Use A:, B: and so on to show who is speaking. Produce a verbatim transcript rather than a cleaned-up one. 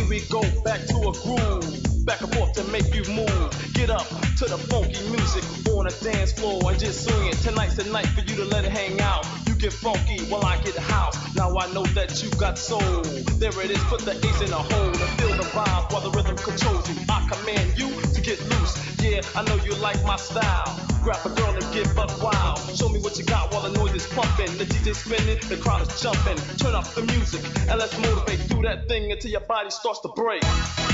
A: Here we go back to a groove, back and forth to make you move. Get up to the funky music on the dance floor and just swing it. Tonight's the night for you to let it hang out. You get funky while I get house. Now I know that you got soul. There it is, put the ace in a hole and feel the vibe while the rhythm controls you. I command you to get loose. Yeah, I know you like my style. Grab a girl and get buck wild. Show me what you got while the noise is pumping. The D J spinning, the crowd is jumping. Turn up the music and let's motivate. Do that thing until your body starts to break.